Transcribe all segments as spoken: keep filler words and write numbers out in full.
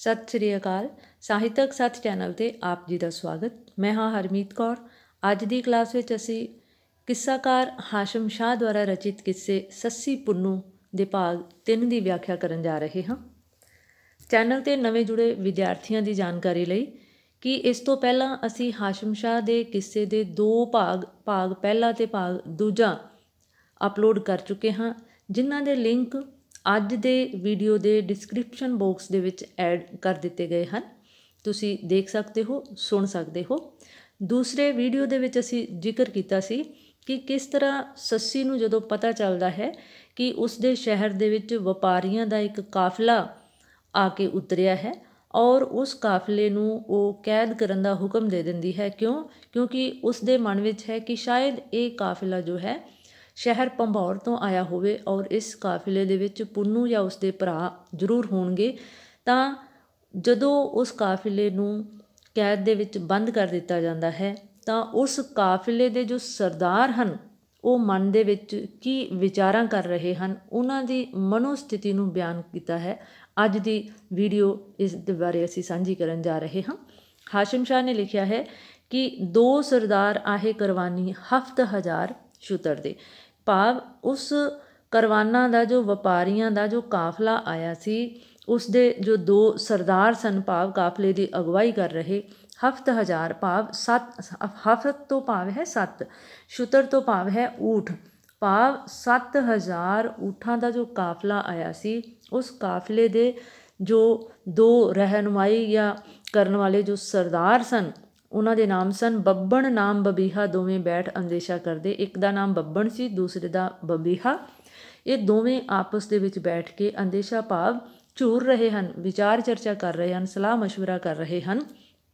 ਸਤਿ ਸ਼੍ਰੀ ਅਕਾਲ। ਸਾਹਿਤਕ ਸੱਥ ਚੈਨਲ 'ਤੇ ਆਪ ਜੀ ਦਾ ਸਵਾਗਤ। ਮੈਂ ਹਾਂ ਹਰਮੀਤ ਕੌਰ। ਅੱਜ ਦੀ ਕਲਾਸ ਵਿੱਚ ਅਸੀਂ ਕਿੱਸਾਕਾਰ ਹਾਸ਼ਮ ਸ਼ਾਹ ਦੁਆਰਾ ਰਚਿਤ ਕਿੱਸੇ ਸੱਸੀ ਪੁੰਨੂ ਦੇ ਭਾਗ ਤਿੰਨ ਦੀ ਵਿਆਖਿਆ ਕਰਨ ਜਾ ਰਹੇ ਹਾਂ। ਚੈਨਲ 'ਤੇ ਨਵੇਂ ਜੁੜੇ ਵਿਦਿਆਰਥੀਆਂ ਦੀ ਜਾਣਕਾਰੀ ਲਈ ਕਿ ਇਸ ਤੋਂ ਪਹਿਲਾਂ ਅਸੀਂ ਹਾਸ਼ਮ ਸ਼ਾਹ ਦੇ ਕਿੱਸੇ ਦੇ ਦੋ ਭਾਗ ਭਾਗ ਪਹਿਲਾ ਅਤੇ ਭਾਗ ਦੂਜਾ ਅਪਲੋਡ ਕਰ ਚੁੱਕੇ ਹਾਂ, ਜਿਨ੍ਹਾਂ ਦੇ ਲਿੰਕ ਅੱਜ ਦੇ ਵੀਡੀਓ ਦੇ ਡਿਸਕ੍ਰਿਪਸ਼ਨ ਬਾਕਸ ਦੇ ਵਿੱਚ ਐਡ ਕਰ ਦਿੱਤੇ ਗਏ ਹਨ। ਤੁਸੀਂ ਦੇਖ ਸਕਦੇ ਹੋ, ਸੁਣ ਸਕਦੇ ਹੋ। ਦੂਸਰੇ ਵੀਡੀਓ ਦੇ ਵਿੱਚ ਅਸੀਂ ਜ਼ਿਕਰ ਕੀਤਾ ਸੀ ਕਿ ਕਿਸ ਤਰ੍ਹਾਂ ਸੱਸੀ ਨੂੰ ਜਦੋਂ ਪਤਾ ਚੱਲਦਾ ਹੈ ਕਿ ਉਸ ਦੇ ਸ਼ਹਿਰ ਦੇ ਵਿੱਚ ਵਪਾਰੀਆਂ ਦਾ ਇੱਕ ਕਾਫਲਾ ਆ ਕੇ ਉਤਰਿਆ ਹੈ ਔਰ ਉਸ ਕਾਫਲੇ ਨੂੰ ਉਹ ਕੈਦ ਕਰਨ ਦਾ ਹੁਕਮ ਦੇ ਦਿੰਦੀ ਹੈ। ਕਿਉਂ? ਕਿਉਂਕਿ ਉਸ ਦੇ ਮਨ ਵਿੱਚ ਹੈ ਕਿ ਸ਼ਾਇਦ ਇਹ ਕਾਫਲਾ ਜੋ ਹੈ ਸ਼ਹਿਰ ਭੰਬੌਰ ਤੋਂ ਆਇਆ ਹੋਵੇ ਔਰ ਇਸ ਕਾਫਲੇ ਦੇ ਵਿੱਚ ਪੁੰਨੂ ਜਾਂ ਉਸਦੇ ਭਰਾ ਜ਼ਰੂਰ ਹੋਣਗੇ। ਤਾਂ ਜਦੋਂ ਉਸ ਕਾਫਲੇ ਨੂੰ ਕੈਦ ਦੇ ਵਿੱਚ ਬੰਦ ਕਰ ਦਿੱਤਾ ਜਾਂਦਾ ਹੈ ਤਾਂ ਉਸ ਕਾਫਲੇ ਦੇ ਜੋ ਸਰਦਾਰ ਹਨ ਉਹ ਮਨ ਦੇ ਵਿੱਚ ਕੀ ਵਿਚਾਰਾਂ ਕਰ ਰਹੇ ਹਨ, ਉਹਨਾਂ ਦੀ ਮਨੋਸਥਿਤੀ ਨੂੰ ਬਿਆਨ ਕੀਤਾ ਹੈ। ਅੱਜ ਦੀ ਵੀਡੀਓ ਇਸ ਦੇ ਬਾਰੇ ਅਸੀਂ ਸਾਂਝੀ ਕਰਨ ਜਾ ਰਹੇ ਹਾਂ। ਹਾਸ਼ਮ ਸ਼ਾਹ ਨੇ ਲਿਖਿਆ ਹੈ ਕਿ ਦੋ ਸਰਦਾਰ ਆਹੇ ਕਰਵਾਨੀ ਹਫਤ ਹਜ਼ਾਰ ਸ਼ੁਤਰ ਦੇ, ਭਾਵ ਉਸ ਕਰਵਾਨਾਂ ਦਾ ਜੋ ਵਪਾਰੀਆਂ ਦਾ ਜੋ ਕਾਫਲਾ ਆਇਆ ਸੀ ਉਸ ਦੇ ਜੋ ਦੋ ਸਰਦਾਰ ਸਨ, ਭਾਵ ਕਾਫਲੇ ਦੀ ਅਗਵਾਈ ਕਰ ਰਹੇ, ਹਫਤ ਹਜ਼ਾਰ ਭਾਵ ਸੱਤ, ਹਫਤ ਤੋਂ ਭਾਵ ਹੈ ਸੱਤ, ਸ਼ੁਤਰ ਤੋਂ ਭਾਵ ਹੈ ਊਠ, ਭਾਵ ਸੱਤ ਹਜ਼ਾਰ ਊਠਾਂ ਦਾ ਜੋ ਕਾਫਲਾ ਆਇਆ ਸੀ, ਉਸ ਕਾਫਲੇ ਦੇ ਜੋ ਦੋ ਰਹਿਨੁਮਾਈ ਜਾਂ ਕਰਨ ਵਾਲੇ ਜੋ ਸਰਦਾਰ ਸਨ ਉਹਨਾਂ ਦੇ ਨਾਮ ਸਨ ਬੱਬਣ ਨਾਮ ਬਬੀਹਾ। ਦੋਵੇਂ ਬੈਠ ਅੰਦੇਸ਼ਾ ਕਰਦੇ, ਇੱਕ ਦਾ ਨਾਮ ਬੱਬਣ ਸੀ, ਦੂਸਰੇ ਦਾ ਬਬੀਹਾ। ਇਹ ਦੋਵੇਂ ਆਪਸ ਦੇ ਵਿੱਚ ਬੈਠ ਕੇ ਅੰਦੇਸ਼ਾ ਭਾਵ ਝੂਰ ਰਹੇ ਹਨ, ਵਿਚਾਰ ਚਰਚਾ ਕਰ ਰਹੇ ਹਨ, ਸਲਾਹ ਮਸ਼ਵਰਾ ਕਰ ਰਹੇ ਹਨ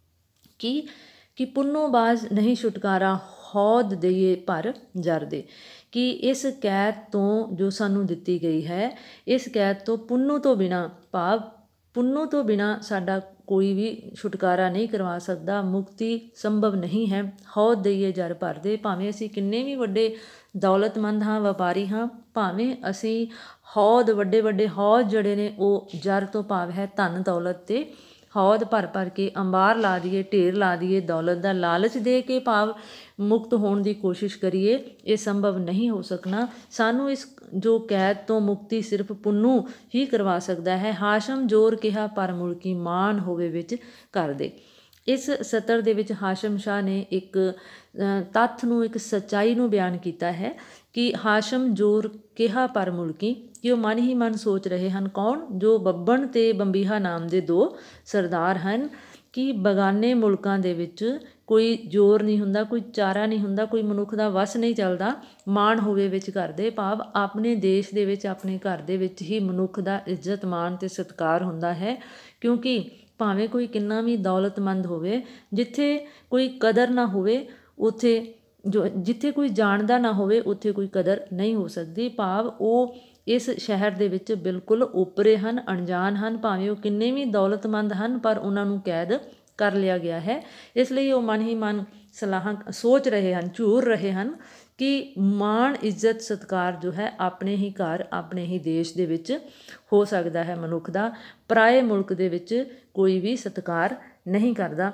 ਕਿ ਕਿ ਪੁੰਨੂ ਬਾਜ਼ ਨਹੀਂ ਛੁਟਕਾਰਾ ਹੌਦ ਦੇਈਏ ਪਰ ਜਰਦੇ, ਕਿ ਇਸ ਕੈਦ ਤੋਂ ਜੋ ਸਾਨੂੰ ਦਿੱਤੀ ਗਈ ਹੈ, ਇਸ ਕੈਦ ਤੋਂ ਪੁੰਨੂ ਤੋਂ ਬਿਨਾਂ, ਭਾਵ ਪੁੰਨੂ ਤੋਂ ਬਿਨਾਂ ਸਾਡਾ ਕੋਈ ਵੀ ਛੁਟਕਾਰਾ ਨਹੀਂ ਕਰਵਾ ਸਕਦਾ, ਮੁਕਤੀ ਸੰਭਵ ਨਹੀਂ ਹੈ। ਹੌਦ ਦੇਈਏ ਜਰ ਭਰਦੇ, ਭਾਵੇਂ ਅਸੀਂ ਕਿੰਨੇ ਵੀ ਵੱਡੇ ਦੌਲਤਮੰਦ ਹਾਂ, ਵਪਾਰੀ ਹਾਂ, ਭਾਵੇਂ ਅਸੀਂ ਹੌਦ ਵੱਡੇ ਵੱਡੇ ਹੌਦ ਜਿਹੜੇ ਨੇ ਉਹ ਜਰ ਤੋਂ ਭਾਵ ਹੈ ਧਨ ਦੌਲਤ, ਤੇ ਹੌਦ ਭਰ ਭਰ ਕੇ ਅੰਬਾਰ ਲਾ ਦਈਏ, ਢੇਰ ਲਾ ਦਈਏ ਦੌਲਤ ਦਾ, ਲਾਲਚ ਦੇ ਕੇ ਭਾਵ ਮੁਕਤ ਹੋਣ ਦੀ ਕੋਸ਼ਿਸ਼ ਕਰੀਏ, ਇਹ ਸੰਭਵ ਨਹੀਂ ਹੋ ਸਕਣਾ। ਸਾਨੂੰ ਇਸ ਜੋ ਕੈਦ ਤੋਂ ਮੁਕਤੀ ਸਿਰਫ ਪੁੰਨੂ ਹੀ ਕਰਵਾ ਸਕਦਾ ਹੈ। ਹਾਸ਼ਮ ਜੋਰ ਕਿਹਾ ਪਰ ਮੁਲਕੀ ਮਾਣ ਹੋਵੇ ਵਿੱਚ ਕਰਦੇ। ਇਸ ਸਤਰ ਦੇ ਵਿੱਚ ਹਾਸ਼ਮ ਸ਼ਾਹ ਨੇ ਇੱਕ ਤੱਥ ਨੂੰ, ਇੱਕ ਸੱਚਾਈ ਨੂੰ ਬਿਆਨ ਕੀਤਾ ਹੈ ਕਿ ਹਾਸ਼ਮ ਜੋਰ ਕਿਹਾ ਪਰ ਮੁਲਕੀ, ਕਿ ਉਹ ਮਨ ਹੀ ਮਨ ਸੋਚ ਰਹੇ ਹਨ, ਕੌਣ? ਜੋ ਬੱਬਣ ਅਤੇ ਬੰਬੀਹਾ ਨਾਮ ਦੇ ਦੋ ਸਰਦਾਰ ਹਨ, ਕਿ ਬਗਾਨੇ ਮੁਲਕਾਂ ਦੇ ਵਿੱਚ ਕੋਈ ਜ਼ੋਰ ਨਹੀਂ ਹੁੰਦਾ, ਕੋਈ ਚਾਰਾ ਨਹੀਂ ਹੁੰਦਾ, ਕੋਈ ਮਨੁੱਖ ਦਾ ਵਸ ਨਹੀਂ ਚੱਲਦਾ। ਮਾਣ ਹੋਵੇ ਵਿੱਚ ਕਰਦੇ, ਭਾਵ ਆਪਣੇ ਦੇਸ਼ ਦੇ ਵਿੱਚ, ਆਪਣੇ ਘਰ ਦੇ ਵਿੱਚ ਹੀ ਮਨੁੱਖ ਦਾ ਇੱਜ਼ਤ ਮਾਣ ਅਤੇ ਸਤਿਕਾਰ ਹੁੰਦਾ ਹੈ। ਕਿਉਂਕਿ ਭਾਵੇਂ ਕੋਈ ਕਿੰਨਾ ਵੀ ਦੌਲਤਮੰਦ ਹੋਵੇ, ਜਿੱਥੇ ਕੋਈ ਕਦਰ ਨਾ ਹੋਵੇ ਉੱਥੇ ਜੋ ਜਿੱਥੇ ਕੋਈ ਜਾਣਦਾ ਨਾ ਹੋਵੇ ਉੱਥੇ ਕੋਈ ਕਦਰ ਨਹੀਂ ਹੋ ਸਕਦੀ, ਭਾਵ ਉਹ ਇਸ ਸ਼ਹਿਰ ਦੇ ਵਿੱਚ ਬਿਲਕੁਲ ਓਪਰੇ ਹਨ, ਅਣਜਾਣ ਹਨ। ਭਾਵੇਂ ਉਹ ਕਿੰਨੇ ਵੀ ਦੌਲਤਮੰਦ ਹਨ ਪਰ ਉਹਨਾਂ ਨੂੰ ਕੈਦ ਕਰ ਲਿਆ ਗਿਆ ਹੈ। ਇਸ ਲਈ ਉਹ ਮਨ ਹੀ ਮਨ ਸਲਾਹਾਂ ਸੋਚ ਰਹੇ ਹਨ, ਝੂਰ ਰਹੇ ਹਨ ਕਿ ਮਾਣ ਇੱਜ਼ਤ ਸਤਿਕਾਰ ਜੋ ਹੈ ਆਪਣੇ ਹੀ ਘਰ, ਆਪਣੇ ਹੀ ਦੇਸ਼ ਦੇ ਵਿੱਚ ਹੋ ਸਕਦਾ ਹੈ ਮਨੁੱਖ ਦਾ, ਪਰਾਏ ਮੁਲਕ ਦੇ ਵਿੱਚ ਕੋਈ ਵੀ ਸਤਿਕਾਰ ਨਹੀਂ ਕਰਦਾ।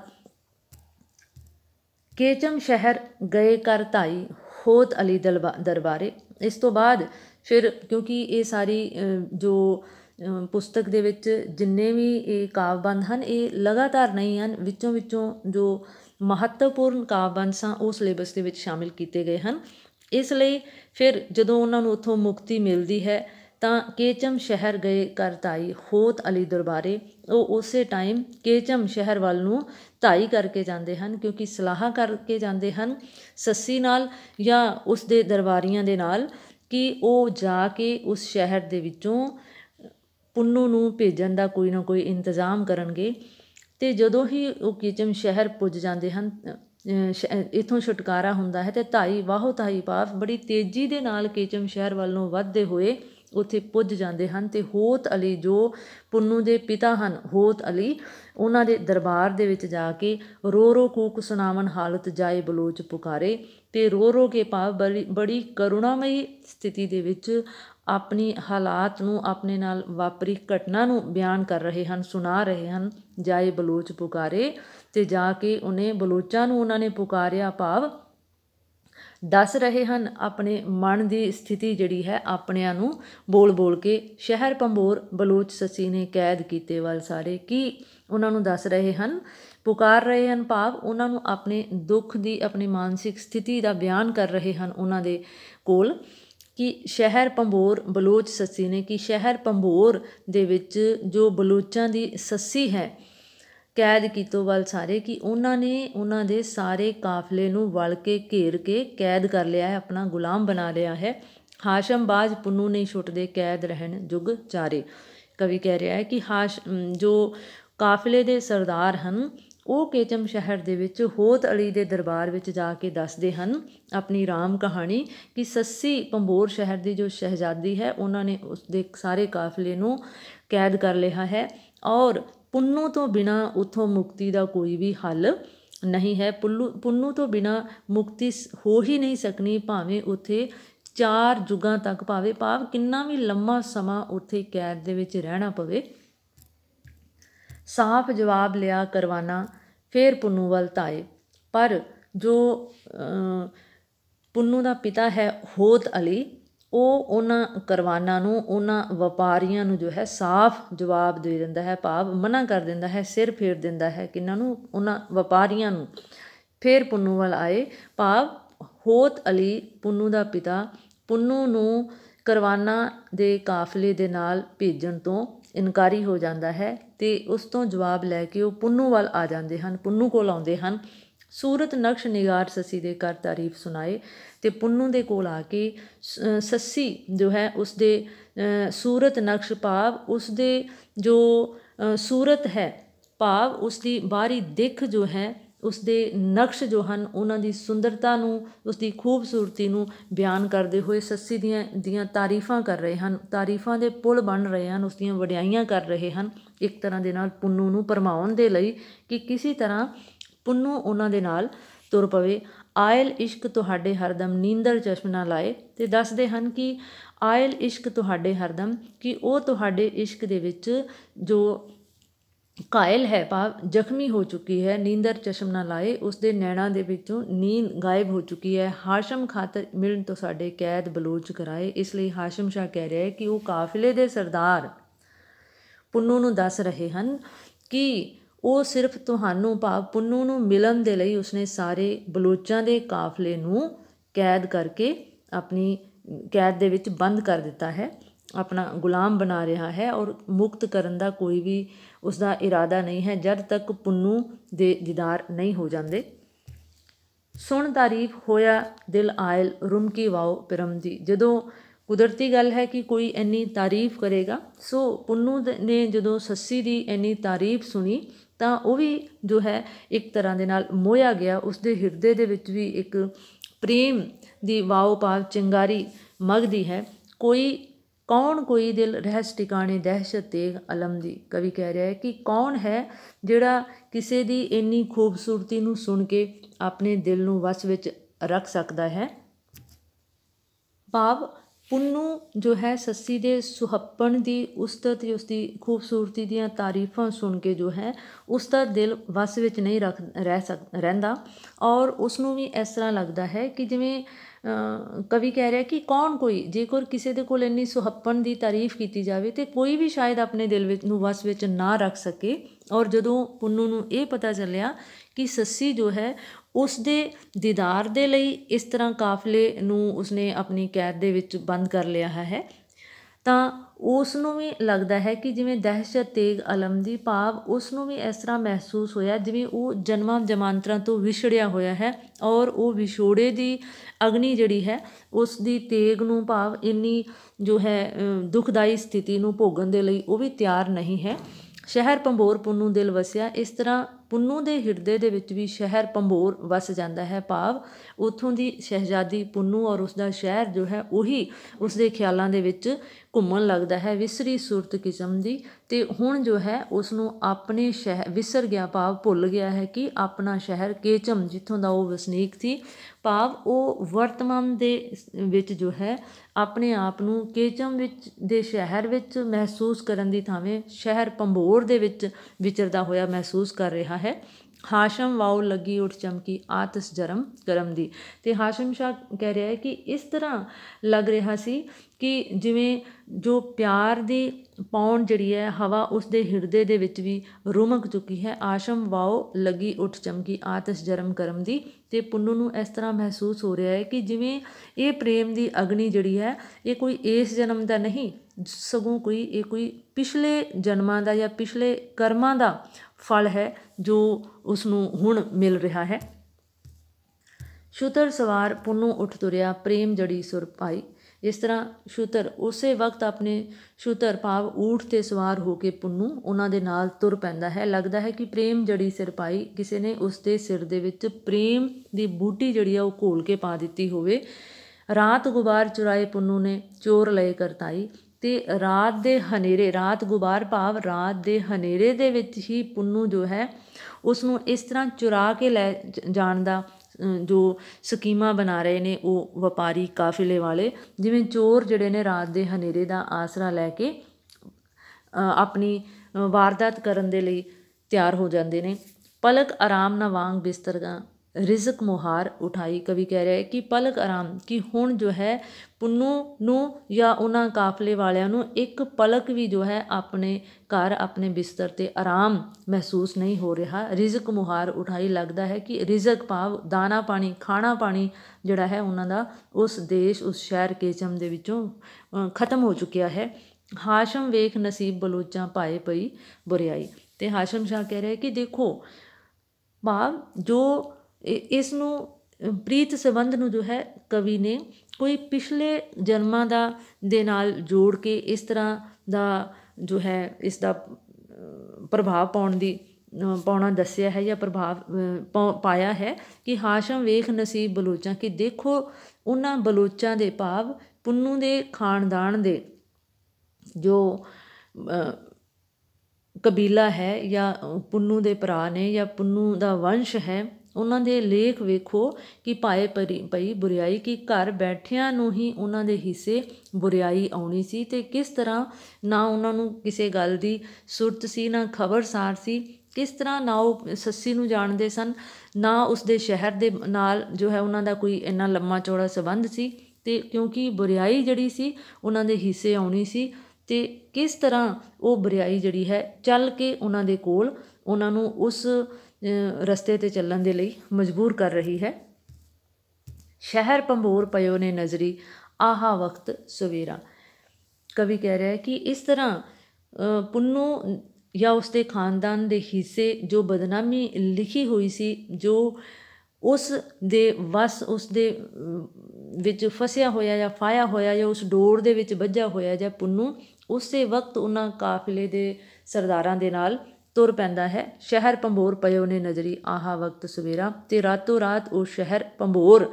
ਕੇਚਮ ਸ਼ਹਿਰ ਗਏ ਕਰ ਧਾਈ ਹੋਤ ਅਲੀ ਦਲਬਾ ਦਰਬਾਰੇ। ਇਸ ਤੋਂ ਬਾਅਦ ਫਿਰ ਕਿਉਂਕਿ ਇਹ ਸਾਰੀ ਜੋ ਪੁਸਤਕ ਦੇ ਵਿੱਚ ਜਿੰਨੇ ਵੀ ਇਹ ਕਾਵਿ-ਬੰਧ ਹਨ ਇਹ ਲਗਾਤਾਰ ਨਹੀਂ ਹਨ, ਵਿੱਚੋਂ ਵਿੱਚੋਂ ਜੋ ਮਹੱਤਵਪੂਰਨ ਕਾਵਿ-ਬੰਧ ਸਨ ਉਹ ਸਿਲੇਬਸ ਦੇ ਵਿੱਚ ਸ਼ਾਮਿਲ ਕੀਤੇ ਗਏ ਹਨ। ਇਸ ਲਈ ਫਿਰ ਜਦੋਂ ਉਹਨਾਂ ਨੂੰ ਉੱਥੋਂ ਮੁਕਤੀ ਮਿਲਦੀ ਹੈ ਤਾਂ ਕੇਚਮ ਸ਼ਹਿਰ ਗਏ ਕਰ ਧਾਈ ਹੋਤ ਅਲੀ ਦਰਬਾਰੇ, ਉਹ ਉਸੇ ਟਾਈਮ ਕੇਚਮ ਸ਼ਹਿਰ ਵੱਲ ਨੂੰ ਧਾਈ ਕਰਕੇ ਜਾਂਦੇ ਹਨ, ਕਿਉਂਕਿ ਸਲਾਹਾਂ ਕਰਕੇ ਜਾਂਦੇ ਹਨ ਸੱਸੀ ਨਾਲ ਜਾਂ ਉਸ ਦੇ ਦਰਬਾਰੀਆਂ ਦੇ ਨਾਲ ਕਿ ਉਹ ਜਾ ਕੇ ਉਸ ਸ਼ਹਿਰ ਦੇ ਵਿੱਚੋਂ ਪੁੰਨੂ ਨੂੰ ਭੇਜਣ ਦਾ ਕੋਈ ਨਾ ਕੋਈ ਇੰਤਜ਼ਾਮ ਕਰਨਗੇ। ਅਤੇ ਜਦੋਂ ਹੀ ਉਹ ਕੇਚਮ ਸ਼ਹਿਰ ਪੁੱਜ ਜਾਂਦੇ ਹਨ, ਇੱਥੋਂ ਛੁਟਕਾਰਾ ਹੁੰਦਾ ਹੈ ਅਤੇ ਧਾਈ ਵਾਹੋ ਧਾਈ ਭਾਵ ਬੜੀ ਤੇਜ਼ੀ ਦੇ ਨਾਲ ਕੇਚਮ ਸ਼ਹਿਰ ਵੱਲ ਨੂੰ ਵੱਧਦੇ ਹੋਏ ਉੱਥੇ ਪੁੱਜ ਜਾਂਦੇ ਹਨ ਅਤੇ ਹੋਤ ਅਲੀ ਜੋ ਪੁੰਨੂ ਦੇ ਪਿਤਾ ਹਨ, ਹੋਤ ਅਲੀ, ਉਹਨਾਂ ਦੇ ਦਰਬਾਰ ਦੇ ਵਿੱਚ ਜਾ ਕੇ ਰੋ ਰੋ ਕੂਕ ਸੁਣਾਵਣ ਹਾਲਤ ਜਾਏ ਬਲੋਚ ਪੁਕਾਰੇ, ਅਤੇ ਰੋ ਰੋ ਕੇ ਭਾਵ ਬੜੀ ਬੜੀ ਕਰੁਣਾਮਈ ਸਥਿਤੀ ਦੇ ਵਿੱਚ ਆਪਣੀ ਹਾਲਾਤ ਨੂੰ, ਆਪਣੇ ਨਾਲ ਵਾਪਰੀ ਘਟਨਾ ਨੂੰ ਬਿਆਨ ਕਰ ਰਹੇ ਹਨ, ਸੁਣਾ ਰਹੇ ਹਨ। ਜਾਏ ਬਲੋਚ ਪੁਕਾਰੇ, ਅਤੇ ਜਾ ਕੇ ਉਹਨੇ ਬਲੋਚਾਂ ਨੂੰ ਉਹਨਾਂ ਨੇ ਪੁਕਾਰਿਆ, ਭਾਵ ਦੱਸ ਰਹੇ ਹਨ ਆਪਣੇ ਮਨ ਦੀ ਸਥਿਤੀ ਜਿਹੜੀ ਹੈ ਆਪਣਿਆਂ ਨੂੰ ਬੋਲ ਬੋਲ ਕੇ। ਸ਼ਹਿਰ ਭੰਬੋਰ ਬਲੋਚ ਸੱਸੀ ਨੇ ਕੈਦ ਕੀਤੇ ਵੱਲ ਸਾਰੇ, ਕੀ ਉਹਨਾਂ ਨੂੰ ਦੱਸ ਰਹੇ ਹਨ, ਪੁਕਾਰ ਰਹੇ ਹਨ, ਭਾਵ ਉਹਨਾਂ ਨੂੰ ਆਪਣੇ ਦੁੱਖ ਦੀ, ਆਪਣੀ ਮਾਨਸਿਕ ਸਥਿਤੀ ਦਾ ਬਿਆਨ ਕਰ ਰਹੇ ਹਨ ਉਹਨਾਂ ਦੇ ਕੋਲ, ਕਿ ਸ਼ਹਿਰ ਭੰਬੋਰ ਬਲੋਚ ਸੱਸੀ ਨੇ, ਕਿ ਸ਼ਹਿਰ ਭੰਬੋਰ ਦੇ ਵਿੱਚ ਜੋ ਬਲੋਚਾਂ ਦੀ ਸੱਸੀ ਹੈ, ਕੈਦ ਕੀਤੋ ਵੱਲ ਸਾਰੇ, ਕਿ ਉਹਨਾਂ ਨੇ ਉਹਨਾਂ ਦੇ ਸਾਰੇ ਕਾਫਲੇ ਨੂੰ ਵਲ ਕੇ ਘੇਰ ਕੇ ਕੈਦ ਕਰ ਲਿਆ ਹੈ, ਆਪਣਾ ਗੁਲਾਮ ਬਣਾ ਲਿਆ ਹੈ। ਹਾਸ਼ਮ ਬਾਜ ਪੁੰਨੂ ਨਹੀਂ ਛੁੱਟਦੇ, ਕੈਦ ਰਹਿਣ ਜੁਗ ਚਾਰੇ। ਕਵੀ ਕਹਿ ਰਿਹਾ ਹੈ ਕਿ ਹਾਸ਼ ਜੋ ਕਾਫਲੇ ਦੇ ਸਰਦਾਰ ਹਨ ਉਹ ਕੇਚਮ ਸ਼ਹਿਰ ਦੇ ਵਿੱਚ ਹੋਤ ਅਲੀ ਦੇ ਦਰਬਾਰ ਵਿੱਚ ਜਾ ਕੇ ਦੱਸਦੇ ਹਨ ਆਪਣੀ ਰਾਮ ਕਹਾਣੀ, ਕਿ ਸੱਸੀ ਭੰਬੋਰ ਸ਼ਹਿਰ ਦੀ ਜੋ ਸ਼ਹਿਜ਼ਾਦੀ ਹੈ ਉਹਨਾਂ ਨੇ ਉਸਦੇ ਸਾਰੇ ਕਾਫਲੇ ਨੂੰ ਕੈਦ ਕਰ ਲਿਆ ਹੈ, ਔਰ ਪੁੰਨੂ ਤੋਂ ਬਿਨਾਂ ਉੱਥੋਂ ਮੁਕਤੀ ਦਾ ਕੋਈ ਵੀ ਹੱਲ ਨਹੀਂ ਹੈ। ਪੁੱਲੂ ਪੁੰਨੂ ਤੋਂ ਬਿਨਾਂ ਮੁਕਤੀ ਹੋ ਹੀ ਨਹੀਂ ਸਕਣੀ, ਭਾਵੇਂ ਉੱਥੇ ਚਾਰ ਯੁੱਗਾਂ ਤੱਕ, ਭਾਵੇਂ ਭਾਵ ਕਿੰਨਾ ਵੀ ਲੰਮਾ ਸਮਾਂ ਉੱਥੇ ਕੈਦ ਦੇ ਵਿੱਚ ਰਹਿਣਾ ਪਵੇ। ਸਾਫ਼ ਜਵਾਬ ਲਿਆ ਕਰਵਾਨਾ, ਫਿਰ ਪੁੰਨੂ ਵੱਲ ਧਾਏ। ਪਰ ਜੋ ਪੁੰਨੂ ਦਾ ਪਿਤਾ ਹੈ ਹੋਤ ਅਲੀ, ਉਹ ਉਹਨਾਂ ਕਰਵਾਨਾਂ ਨੂੰ, ਉਹਨਾਂ ਵਪਾਰੀਆਂ ਨੂੰ ਜੋ ਹੈ ਸਾਫ਼ ਜਵਾਬ ਦੇ ਦਿੰਦਾ ਹੈ, ਭਾਵ ਮਨਾ ਕਰ ਦਿੰਦਾ ਹੈ, ਸਿਰ ਫੇਰ ਦਿੰਦਾ ਹੈ ਕਿਹਨਾਂ ਨੂੰ, ਉਹਨਾਂ ਵਪਾਰੀਆਂ ਨੂੰ। ਫਿਰ ਪੁੰਨੂ ਵੱਲ ਆਏ, ਭਾਵ ਹੋਤ ਅਲੀ ਪੁੰਨੂ ਦਾ ਪਿਤਾ ਪੁੰਨੂ ਨੂੰ ਕਰਵਾਨਾਂ ਦੇ ਕਾਫਲੇ ਦੇ ਨਾਲ ਭੇਜਣ ਤੋਂ ਇਨਕਾਰੀ ਹੋ ਜਾਂਦਾ ਹੈ, ਅਤੇ ਉਸ ਤੋਂ ਜਵਾਬ ਲੈ ਕੇ ਉਹ ਪੁੰਨੂ ਵੱਲ ਆ ਜਾਂਦੇ ਹਨ, ਪੁੰਨੂ ਕੋਲ ਆਉਂਦੇ ਹਨ। ਸੂਰਤ ਨਕਸ਼ ਨਿਗਾਰ ਸੱਸੀ ਦੇ ਕਰ ਤਾਰੀਫ ਸੁਣਾਏ, ਅਤੇ ਪੁੰਨੂ ਦੇ ਕੋਲ ਆ ਕੇ ਸੱਸੀ ਜੋ ਹੈ ਉਸਦੇ ਸੂਰਤ ਨਕਸ਼, ਭਾਵ ਉਸਦੇ ਜੋ ਸੂਰਤ ਹੈ, ਭਾਵ ਉਸਦੀ ਬਾਹਰੀ ਦਿੱਖ ਜੋ ਹੈ, ਉਸਦੇ ਨਕਸ਼ ਜੋ ਹਨ, ਉਹਨਾਂ ਦੀ ਸੁੰਦਰਤਾ ਨੂੰ, ਉਸਦੀ ਖੂਬਸੂਰਤੀ ਨੂੰ ਬਿਆਨ ਕਰਦੇ ਹੋਏ ਸੱਸੀ ਦੀਆਂ ਦੀਆਂ ਤਾਰੀਫਾਂ ਕਰ ਰਹੇ ਹਨ, ਤਾਰੀਫਾਂ ਦੇ ਪੁਲ ਬਣ ਰਹੇ ਹਨ, ਉਸਦੀਆਂ ਵਡਿਆਈਆਂ ਕਰ ਰਹੇ ਹਨ, ਇੱਕ ਤਰ੍ਹਾਂ ਦੇ ਨਾਲ ਪੁੰਨੂ ਨੂੰ ਭਰਮਾਉਣ ਦੇ ਲਈ ਕਿ ਕਿਸੇ ਤਰ੍ਹਾਂ ਪੁੰਨੂ ਉਹਨਾਂ ਦੇ ਨਾਲ ਤੁਰ ਪਵੇ। ਆਇਲ ਇਸ਼ਕ ਤੁਹਾਡੇ ਹਰਦਮ ਨੀਂਦਰ ਚਸ਼ਮ ਨਾ ਲਾਏ, ਅਤੇ ਦੱਸਦੇ ਹਨ ਕਿ ਆਇਲ ਇਸ਼ਕ ਤੁਹਾਡੇ ਹਰਦਮ, ਕਿ ਉਹ ਤੁਹਾਡੇ ਇਸ਼ਕ ਦੇ ਵਿੱਚ ਜੋ ਘਾਇਲ ਹੈ, ਭਾਵ ਜ਼ਖਮੀ ਹੋ ਚੁੱਕੀ ਹੈ, ਨੀਂਦਰ ਚਸ਼ਮ ਨਾ ਲਾਏ, ਉਸਦੇ ਨੈਣਾਂ ਦੇ ਵਿੱਚੋਂ ਨੀਂਦ ਗਾਇਬ ਹੋ ਚੁੱਕੀ ਹੈ। ਹਾਸ਼ਮ ਖਾਤਰ ਮਿਲਣ ਤੋਂ ਸਾਡੇ ਕੈਦ ਬਲੋਚ ਕਰਾਏ। ਇਸ ਲਈ ਹਾਸ਼ਮ ਸ਼ਾਹ ਕਹਿ ਰਿਹਾ ਹੈ ਕਿ ਉਹ ਕਾਫਲੇ ਦੇ ਸਰਦਾਰ ਪੁੰਨੂ ਨੂੰ ਦੱਸ ਰਹੇ ਹਨ ਕਿ ਉਹ ਸਿਰਫ ਤੁਹਾਨੂੰ, ਭਾਵ ਪੁੰਨੂ ਨੂੰ ਮਿਲਣ ਦੇ ਲਈ ਉਸਨੇ ਸਾਰੇ ਬਲੋਚਾਂ ਦੇ ਕਾਫਲੇ ਨੂੰ ਕੈਦ ਕਰਕੇ ਆਪਣੀ ਕੈਦ ਦੇ ਵਿੱਚ ਬੰਦ ਕਰ ਦਿੱਤਾ ਹੈ, ਆਪਣਾ ਗੁਲਾਮ ਬਣਾ ਰਿਹਾ ਹੈ, ਔਰ ਮੁਕਤ ਕਰਨ ਦਾ ਕੋਈ ਵੀ ਉਸਦਾ ਇਰਾਦਾ ਨਹੀਂ ਹੈ ਜਦ ਤੱਕ ਪੁੰਨੂ ਦੇ ਦੀਦਾਰ ਨਹੀਂ ਹੋ ਜਾਂਦੇ। ਸੁਣ ਤਾਰੀਫ ਹੋਇਆ ਦਿਲ ਆਇਲ ਰੁਮਕੀ ਵਾਓ ਪਿਰਮ ਦੀ। ਜਦੋਂ ਕੁਦਰਤੀ ਗੱਲ ਹੈ ਕਿ ਕੋਈ ਇੰਨੀ ਤਾਰੀਫ ਕਰੇਗਾ, ਸੋ ਪੁੰਨੂ ਨੇ ਜਦੋਂ ਸੱਸੀ ਦੀ ਇੰਨੀ ਤਾਰੀਫ ਸੁਣੀ ਤਾਂ ਉਹ ਵੀ ਜੋ ਹੈ ਇੱਕ ਤਰ੍ਹਾਂ ਦੇ ਨਾਲ ਮੋਹਿਆ ਗਿਆ, ਉਸਦੇ ਹਿਰਦੇ ਦੇ ਵਿੱਚ ਵੀ ਇੱਕ ਪ੍ਰੇਮ ਦੀ ਵਾਓ, ਭਾਵ ਚਿੰਗਾਰੀ ਮਗਦੀ ਹੈ। ਕੋਈ ਕੌਣ ਕੋਈ ਦਿਲ ਰਹਿਸ ਟਿਕਾਣੇ ਦਹਿਸ਼ਤ ਤੇਗ ਅਲਮ ਦੀ। ਕਵੀ ਕਹਿ ਰਿਹਾ ਹੈ ਕਿ ਕੌਣ ਹੈ ਜਿਹੜਾ ਕਿਸੇ ਦੀ ਇੰਨੀ ਖੂਬਸੂਰਤੀ ਨੂੰ ਸੁਣ ਕੇ ਆਪਣੇ ਦਿਲ ਨੂੰ ਵਸ ਵਿੱਚ ਰੱਖ ਸਕਦਾ ਹੈ। ਭਾਵ ਪੁੰਨੂ ਜੋ ਹੈ ਸੱਸੀ ਦੇ ਸੁਹੱਪਣ ਦੀ, ਉਸਦਾ ਅਤੇ ਉਸਦੀ ਖੂਬਸੂਰਤੀ ਦੀਆਂ ਤਾਰੀਫਾਂ ਸੁਣ ਕੇ ਜੋ ਹੈ ਉਸਦਾ ਦਿਲ ਵਸ ਵਿੱਚ ਨਹੀਂ ਰੱਖ ਰਹਿ ਸਕ ਰਹਿੰਦਾ, ਔਰ ਉਸਨੂੰ ਵੀ ਇਸ ਤਰ੍ਹਾਂ ਲੱਗਦਾ ਹੈ ਕਿ ਜਿਵੇਂ ਕਵੀ ਕਹਿ ਰਿਹਾ ਕਿ ਕੌਣ ਕੋਈ, ਜੇਕਰ ਕਿਸੇ ਦੇ ਕੋਲ ਇੰਨੀ ਸੁਹੱਪਣ ਦੀ ਤਾਰੀਫ ਕੀਤੀ ਜਾਵੇ ਤਾਂ ਕੋਈ ਵੀ ਸ਼ਾਇਦ ਆਪਣੇ ਦਿਲ ਵਿੱਚ ਨੂੰ ਵਸ ਵਿੱਚ ਨਾ ਰੱਖ ਸਕੇ। ਔਰ ਜਦੋਂ ਪੁੰਨੂ ਨੂੰ ਇਹ ਪਤਾ ਚੱਲਿਆ ਕਿ ਸੱਸੀ ਜੋ ਹੈ ਉਸਦੇ ਦੀਦਾਰ ਦੇ ਲਈ ਇਸ ਤਰ੍ਹਾਂ ਕਾਫਲੇ ਨੂੰ ਉਸਨੇ ਆਪਣੀ ਕੈਦ ਦੇ ਵਿੱਚ ਬੰਦ ਕਰ ਲਿਆ ਹੈ, ਤਾਂ ਉਸ ਨੂੰ ਵੀ ਲੱਗਦਾ ਹੈ ਕਿ ਜਿਵੇਂ ਦਹਿਸ਼ਤ ਤੇਗ ਅਲਮ ਦੀ, ਭਾਵ ਉਸ ਨੂੰ ਵੀ ਇਸ ਤਰ੍ਹਾਂ ਮਹਿਸੂਸ ਹੋਇਆ ਜਿਵੇਂ ਉਹ ਜਨਮਾਂ ਜਮਾਂਤਰਾਂ ਤੋਂ ਵਿਛੜਿਆ ਹੋਇਆ ਹੈ, ਔਰ ਉਹ ਵਿਛੋੜੇ ਦੀ ਅਗਨੀ ਜਿਹੜੀ ਹੈ ਉਸ ਦੀ ਤੇਗ ਨੂੰ, ਭਾਵ ਇੰਨੀ ਜੋ ਹੈ ਦੁਖਦਾਈ ਸਥਿਤੀ ਨੂੰ ਭੋਗਣ ਦੇ ਲਈ ਉਹ ਵੀ ਤਿਆਰ ਨਹੀਂ ਹੈ। ਸ਼ਹਿਰ ਭੰਬੋਰ ਪੁੰਨੂ ਦਿਲ ਵਸਿਆ। ਇਸ ਤਰ੍ਹਾਂ ਪੁੰਨੂੰ ਦੇ ਹਿਰਦੇ ਦੇ ਵਿੱਚ ਵੀ ਸ਼ਹਿਰ ਪੰਬੋਰ ਵਸ ਜਾਂਦਾ ਹੈ, ਭਾਵ ਉੱਥੋਂ ਦੀ ਸ਼ਹਿਜ਼ਾਦੀ ਪੁੰਨੂੰ ਔਰ ਉਸਦਾ ਸ਼ਹਿਰ ਜੋ ਹੈ ਉਹੀ ਉਸਦੇ ਖਿਆਲਾਂ ਦੇ ਵਿੱਚ ਘੁੰਮਣ ਲੱਗਦਾ ਹੈ, ਵਿਸਰੀ ਸੂਰਤ ਕਿਸਮ ਦੀ। ਅਤੇ ਹੁਣ ਜੋ ਹੈ ਉਸਨੂੰ ਆਪਣੇ ਸ਼ਹਿਰ ਵਿਸਰ ਗਿਆ, ਭਾਵ ਭੁੱਲ ਗਿਆ ਹੈ ਕਿ ਆਪਣਾ ਸ਼ਹਿਰ ਕੇਚਮ ਜਿੱਥੋਂ ਦਾ ਉਹ ਵਸਨੀਕ ਸੀ, ਭਾਵ ਉਹ ਵਰਤਮਾਨ ਦੇ ਵਿੱਚ ਜੋ ਹੈ ਆਪਣੇ ਆਪ ਨੂੰ ਕੇਚਮ ਵਿੱਚ ਦੇ ਸ਼ਹਿਰ ਵਿੱਚ ਮਹਿਸੂਸ ਕਰਨ ਦੀ ਥਾਵੇਂ ਸ਼ਹਿਰ ਪੰਬੋਰ ਦੇ ਵਿੱਚ ਵਿਚਰਦਾ ਹੋਇਆ ਮਹਿਸੂਸ ਕਰ ਰਿਹਾ ਹੈ। ਹਾਸ਼ਮ ਵਾਓ ਲੱਗੀ ਉੱਠ ਚਮਕੀ ਆਤਸ ਜਰਮ ਗਰਮ ਦੀ। ਅਤੇ ਹਾਸ਼ਮ ਸ਼ਾਹ ਕਹਿ ਰਿਹਾ ਹੈ ਕਿ ਇਸ ਤਰ੍ਹਾਂ ਲੱਗ ਰਿਹਾ ਸੀ ਕਿ ਜਿਵੇਂ ਜੋ ਪਿਆਰ ਦੀ ਪੌਣ ਜਿਹੜੀ ਹੈ ਹਵਾ ਉਸਦੇ ਹਿਰਦੇ ਦੇ ਵਿੱਚ ਵੀ ਰੁਮਕ ਚੁੱਕੀ ਹੈ। ਆਸ਼ਮ ਵਾਓ ਲੱਗੀ ਉੱਠ ਚਮਕੀ ਆਤਸ ਜਰਮ ਗਰਮ ਦੀ। ਅਤੇ ਪੁੰਨੂੰ ਨੂੰ ਇਸ ਤਰ੍ਹਾਂ ਮਹਿਸੂਸ ਹੋ ਰਿਹਾ ਹੈ ਕਿ ਜਿਵੇਂ ਇਹ ਪ੍ਰੇਮ ਦੀ ਅਗਨੀ ਜਿਹੜੀ ਹੈ ਇਹ ਕੋਈ ਇਸ ਜਨਮ ਦਾ ਨਹੀਂ, ਸਗੋਂ ਕੋਈ ਇਹ ਕੋਈ ਪਿਛਲੇ ਜਨਮਾਂ ਦਾ ਜਾਂ ਪਿਛਲੇ ਕਰਮਾਂ ਦਾ ਫਲ ਹੈ ਜੋ ਉਸਨੂੰ ਹੁਣ ਮਿਲ ਰਿਹਾ ਹੈ। ਸ਼ੁਤਰ ਸਵਾਰ ਪੁੰਨੂੰ ਉੱਠ ਤੁਰਿਆ ਪ੍ਰੇਮ ਜੜੀ ਸੁਰ ਪਾਈ। ਇਸ ਤਰ੍ਹਾਂ ਸ਼ੁਤਰ ਉਸੇ ਵਕਤ ਆਪਣੇ ਸ਼ੁਤਰ ਭਾਵ ਊਠ 'ਤੇ ਸਵਾਰ ਹੋ ਕੇ ਪੁੰਨੂੰ ਉਹਨਾਂ ਦੇ ਨਾਲ ਤੁਰ ਪੈਂਦਾ ਹੈ। ਲੱਗਦਾ ਹੈ ਕਿ ਪ੍ਰੇਮ ਜੜੀ ਸਿਰ ਪਾਈ, ਕਿਸੇ ਨੇ ਉਸਦੇ ਸਿਰ ਦੇ ਵਿੱਚ ਪ੍ਰੇਮ ਦੀ ਬੂਟੀ ਜਿਹੜੀ ਆ ਉਹ ਘੋਲ ਕੇ ਪਾ ਦਿੱਤੀ ਹੋਵੇ। ਰਾਤ ਗੁਬਾਰ ਚੁਰਾਏ ਪੁੰਨੂੰ ਨੇ ਚੋਰ ਲਏ ਕਰਤਾਈ। ਅਤੇ ਰਾਤ ਦੇ ਹਨੇਰੇ, ਰਾਤ ਗੁਬਾਰ ਭਾਵ ਰਾਤ ਦੇ ਹਨੇਰੇ ਦੇ ਵਿੱਚ ਹੀ ਪੁੰਨੂੰ ਜੋ ਹੈ ਉਸਨੂੰ ਇਸ ਤਰ੍ਹਾਂ ਚੁਰਾ ਕੇ ਲੈ ਜਾਣ ਦਾ ਜੋ ਸਕੀਮਾਂ ਬਣਾ ਰਹੇ ਨੇ ਉਹ ਵਪਾਰੀ ਕਾਫਿਲੇ ਵਾਲੇ, ਜਿਵੇਂ ਚੋਰ ਜਿਹੜੇ ਨੇ ਰਾਤ ਦੇ ਹਨੇਰੇ ਦਾ ਆਸਰਾ ਲੈ ਕੇ ਆਪਣੀ ਵਾਰਦਾਤ ਕਰਨ ਦੇ ਲਈ ਤਿਆਰ ਹੋ ਜਾਂਦੇ ਨੇ। ਪਲਕ ਆਰਾਮ ਨਾ ਵਾਂਗ ਬਿਸਤਰ ਦਾ ਰਿਜ਼ਕ ਮੁਹਾਰ ਉਠਾਈ। ਕਵੀ ਕਹਿ ਰਿਹਾ ਹੈ ਕਿ ਪਲਕ ਆਰਾਮ, ਕਿ ਹੁਣ ਜੋ ਹੈ ਪੁੰਨੂੰ ਨੂੰ ਜਾਂ ਉਹਨਾਂ ਕਾਫਲੇ ਵਾਲਿਆਂ ਨੂੰ ਇੱਕ ਪਲਕ ਵੀ ਜੋ ਹੈ ਆਪਣੇ ਘਰ ਆਪਣੇ ਬਿਸਤਰ 'ਤੇ ਆਰਾਮ ਮਹਿਸੂਸ ਨਹੀਂ ਹੋ ਰਿਹਾ। ਰਿਜ਼ਕ ਮੁਹਾਰ ਉਠਾਈ, ਲੱਗਦਾ ਹੈ ਕਿ ਰਿਜ਼ਕ ਭਾਵ ਦਾਣਾ ਪਾਣੀ, ਖਾਣਾ ਪਾਣੀ ਜਿਹੜਾ ਹੈ ਉਹਨਾਂ ਦਾ ਉਸ ਦੇਸ਼ ਉਸ ਸ਼ਹਿਰ ਕੇਚਮ ਦੇ ਵਿੱਚੋਂ ਖਤਮ ਹੋ ਚੁੱਕਿਆ ਹੈ। ਹਾਸ਼ਮ ਵੇਖ ਨਸੀਬ ਬਲੋਚਾਂ ਪਾਏ ਪਈ ਬੁਰਿਆਈ। ਅਤੇ ਹਾਸ਼ਮ ਸ਼ਾਹ ਕਹਿ ਰਿਹਾ ਕਿ ਦੇਖੋ ਭਾਵ ਜੋ ਇਸ ਨੂੰ ਪ੍ਰੀਤ ਸੰਬੰਧ ਨੂੰ ਜੋ ਹੈ ਕਵੀ ਨੇ ਕੋਈ ਪਿਛਲੇ ਜਨਮਾਂ ਦਾ ਦੇ ਨਾਲ ਜੋੜ ਕੇ ਇਸ ਤਰ੍ਹਾਂ ਦਾ ਜੋ ਹੈ ਇਸ ਦਾ ਪ੍ਰਭਾਵ ਪਾਉਣ ਦੀ ਪਾਉਣਾ ਦੱਸਿਆ ਹੈ ਜਾਂ ਪ੍ਰਭਾਵ ਪਾ ਪਾਇਆ ਹੈ ਕਿ ਹਾਸ਼ਮ ਵੇਖ ਨਸੀਬ ਬਲੋਚਾਂ, ਕਿ ਦੇਖੋ ਉਹਨਾਂ ਬਲੋਚਾਂ ਦੇ ਭਾਵ ਪੁੰਨੂੰ ਦੇ ਖਾਨਦਾਨ ਦੇ ਜੋ ਕਬੀਲਾ ਹੈ ਜਾਂ ਪੁੰਨੂੰ ਦੇ ਭਰਾ ਨੇ ਜਾਂ ਪੁੰਨੂੰ ਦਾ ਵੰਸ਼ ਹੈ, ਉਹਨਾਂ ਦੇ ਲੇਖ ਵੇਖੋ ਕਿ ਪਾਏ ਪਰੀ ਪਈ ਬੁਰਿਆਈ, ਕਿ ਘਰ ਬੈਠਿਆਂ ਨੂੰ ਹੀ ਉਹਨਾਂ ਦੇ ਹਿੱਸੇ ਬੁਰਿਆਈ ਆਉਣੀ ਸੀ। ਅਤੇ ਕਿਸ ਤਰ੍ਹਾਂ ਨਾ ਉਹਨਾਂ ਨੂੰ ਕਿਸੇ ਗੱਲ ਦੀ ਸੁਰਤ ਸੀ, ਨਾ ਖਬਰਸਾਰ ਸੀ, ਕਿਸ ਤਰ੍ਹਾਂ ਨਾ ਉਹ ਸੱਸੀ ਨੂੰ ਜਾਣਦੇ ਸਨ, ਨਾ ਉਸਦੇ ਸ਼ਹਿਰ ਦੇ ਨਾਲ ਜੋ ਹੈ ਉਹਨਾਂ ਦਾ ਕੋਈ ਇੰਨਾ ਲੰਮਾ ਚੌੜਾ ਸੰਬੰਧ ਸੀ। ਅਤੇ ਕਿਉਂਕਿ ਬੁਰਿਆਈ ਜਿਹੜੀ ਸੀ ਉਹਨਾਂ ਦੇ ਹਿੱਸੇ ਆਉਣੀ ਸੀ, ਅਤੇ ਕਿਸ ਤਰ੍ਹਾਂ ਉਹ ਬੁਰਿਆਈ ਜਿਹੜੀ ਹੈ ਚੱਲ ਕੇ ਉਹਨਾਂ ਦੇ ਕੋਲ ਉਹਨਾਂ ਨੂੰ ਉਸ ਰਸਤੇ 'ਤੇ ਚੱਲਣ ਦੇ ਲਈ ਮਜਬੂਰ ਕਰ ਰਹੀ ਹੈ। ਸ਼ਹਿਰ ਪੰਬੋਰ ਪਇਓ ਨੇ ਨਜ਼ਰੀ ਆਹਾ ਵਕਤ ਸਵੇਰਾ। ਕਵੀ ਕਹਿ ਰਿਹਾ ਹੈ ਕਿ ਇਸ ਤਰ੍ਹਾਂ ਪੁੰਨੂੰ ਜਾਂ ਉਸਦੇ ਖਾਨਦਾਨ ਦੇ ਹਿੱਸੇ ਜੋ ਬਦਨਾਮੀ ਲਿਖੀ ਹੋਈ ਸੀ, ਜੋ ਉਸ ਦੇ ਵਸ ਉਸ ਦੇ ਵਿੱਚ ਫਸਿਆ ਹੋਇਆ ਜਾਂ ਫਾਇਆ ਹੋਇਆ ਜਾਂ ਉਸ ਡੋਰ ਦੇ ਵਿੱਚ ਬੱਝਾ ਹੋਇਆ ਜਾਂ ਪੁੰਨੂੰ ਉਸੇ ਵਕਤ ਉਹਨਾਂ ਕਾਫਿਲੇ ਦੇ ਸਰਦਾਰਾਂ ਦੇ ਨਾਲ ਤੁਰ ਪੈਂਦਾ ਹੈ। ਸ਼ਹਿਰ ਪੰਬੋਰ ਪਇਓ ਨੇ ਨਜ਼ਰੀ ਆਹਾ ਵਕਤ ਸਵੇਰਾ। ਅਤੇ ਰਾਤੋਂ ਰਾਤ ਉਹ ਸ਼ਹਿਰ ਪੰਬੋਰ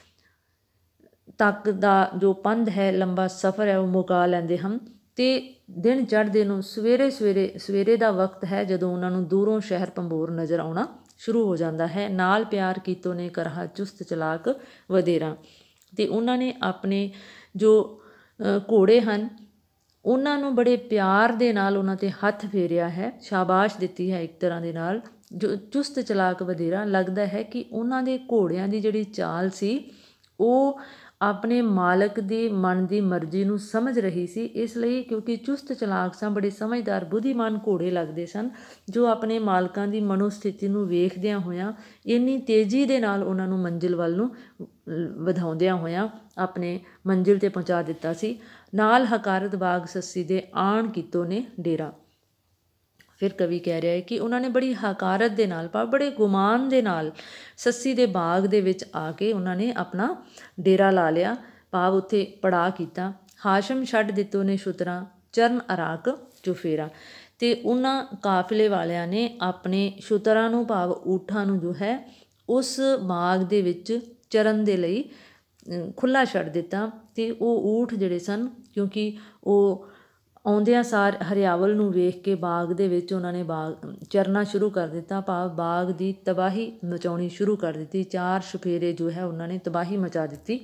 ਤੱਕ ਦਾ ਜੋ ਪੰਧ ਹੈ, ਲੰਬਾ ਸਫ਼ਰ ਹੈ, ਉਹ ਮੁਕਾ ਲੈਂਦੇ ਹਨ। ਅਤੇ ਦਿਨ ਚੜ੍ਹਦੇ ਨੂੰ ਸਵੇਰੇ ਸਵੇਰੇ ਸਵੇਰੇ ਦਾ ਵਕਤ ਹੈ ਜਦੋਂ ਉਹਨਾਂ ਨੂੰ ਦੂਰੋਂ ਸ਼ਹਿਰ ਪੰਬੋਰ ਨਜ਼ਰ ਆਉਣਾ ਸ਼ੁਰੂ ਹੋ ਜਾਂਦਾ ਹੈ। ਨਾਲ ਪਿਆਰ ਕੀਤੋ ਨੇ ਕਰਹਾ ਚੁਸਤ ਚਲਾਕ ਵਧੇਰਾ। ਅਤੇ ਉਹਨਾਂ ਨੇ ਆਪਣੇ ਜੋ ਘੋੜੇ ਹਨ ਉਹਨਾਂ ਨੂੰ ਬੜੇ ਪਿਆਰ ਦੇ ਨਾਲ ਉਹਨਾਂ 'ਤੇ ਹੱਥ ਫੇਰਿਆ ਹੈ, ਸ਼ਾਬਾਸ਼ ਦਿੱਤੀ ਹੈ ਇੱਕ ਤਰ੍ਹਾਂ ਦੇ ਨਾਲ। ਜੋ ਚੁਸਤ ਚਲਾਕ ਵਧੇਰਾ, ਲੱਗਦਾ ਹੈ ਕਿ ਉਹਨਾਂ ਦੇ ਘੋੜਿਆਂ ਦੀ ਜਿਹੜੀ ਚਾਲ ਸੀ ਉਹ ਆਪਣੇ ਮਾਲਕ ਦੀ ਮਨ ਦੀ ਮਰਜ਼ੀ ਨੂੰ ਸਮਝ ਰਹੀ ਸੀ। ਇਸ ਲਈ ਕਿਉਂਕਿ ਚੁਸਤ ਚਲਾਕ ਸਨ, ਬੜੇ ਸਮਝਦਾਰ ਬੁੱਧੀਮਾਨ ਘੋੜੇ ਲੱਗਦੇ ਸਨ, ਜੋ ਆਪਣੇ ਮਾਲਕਾਂ ਦੀ ਮਨੋਸਥਿਤੀ ਨੂੰ ਵੇਖਦਿਆਂ ਹੋਇਆਂ ਇੰਨੀ ਤੇਜ਼ੀ ਦੇ ਨਾਲ ਉਹਨਾਂ ਨੂੰ ਮੰਜ਼ਿਲ ਵੱਲ ਨੂੰ ਵਧਾਉਂਦਿਆਂ ਹੋਇਆਂ ਆਪਣੇ ਮੰਜ਼ਿਲ 'ਤੇ ਪਹੁੰਚਾ ਦਿੱਤਾ ਸੀ। ਨਾਲ ਹਕਾਰਤ ਬਾਗ ਸੱਸੀ ਦੇ ਆਣ ਕੀਤੋ ਨੇ ਡੇਰਾ। ਫਿਰ ਕਵੀ ਕਹਿ ਰਿਹਾ ਹੈ ਕਿ ਉਹਨਾਂ ਨੇ ਬੜੀ ਹਕਾਰਤ ਦੇ ਨਾਲ ਭਾਵ ਬੜੇ ਗੁਮਾਨ ਦੇ ਨਾਲ ਸੱਸੀ ਦੇ ਬਾਗ ਦੇ ਵਿੱਚ ਆ ਕੇ ਉਹਨਾਂ ਨੇ ਆਪਣਾ ਡੇਰਾ ਲਾ ਲਿਆ, ਭਾਵ ਉੱਥੇ ਪੜਾਅ ਕੀਤਾ। ਹਾਸ਼ਮ ਛੱਡ ਦਿੱਤੋ ਨੇ ਸ਼ੁਤਰਾਂ ਚਰਨ ਅਰਾਕ ਚੁਫੇਰਾ। ਤੇ ਉਹਨਾਂ ਕਾਫਲੇ ਵਾਲਿਆਂ ਨੇ ਆਪਣੇ ਸ਼ੁਤਰਾਂ ਨੂੰ ਭਾਵ ਊਠਾਂ ਨੂੰ ਜੋ ਹੈ ਉਸ ਬਾਗ ਦੇ ਵਿੱਚ ਚਰਨ ਦੇ ਲਈ ਖੁੱਲ੍ਹਾ ਛੱਡ ਦਿੱਤਾ। ਅਤੇ ਉਹ ਊਠ ਜਿਹੜੇ ਸਨ, ਕਿਉਂਕਿ ਉਹ ਆਉਂਦਿਆਂ ਸਾਰ ਹਰਿਆਵਲ ਨੂੰ ਵੇਖ ਕੇ ਬਾਗ ਦੇ ਵਿੱਚ ਉਹਨਾਂ ਨੇ ਬਾਗ ਚਰਨਾ ਸ਼ੁਰੂ ਕਰ ਦਿੱਤਾ, ਭਾਵ ਬਾਗ ਦੀ ਤਬਾਹੀ ਮਚਾਉਣੀ ਸ਼ੁਰੂ ਕਰ ਦਿੱਤੀ। ਚਾਰ ਛੁਫੇਰੇ ਜੋ ਹੈ ਉਹਨਾਂ ਨੇ ਤਬਾਹੀ ਮਚਾ ਦਿੱਤੀ।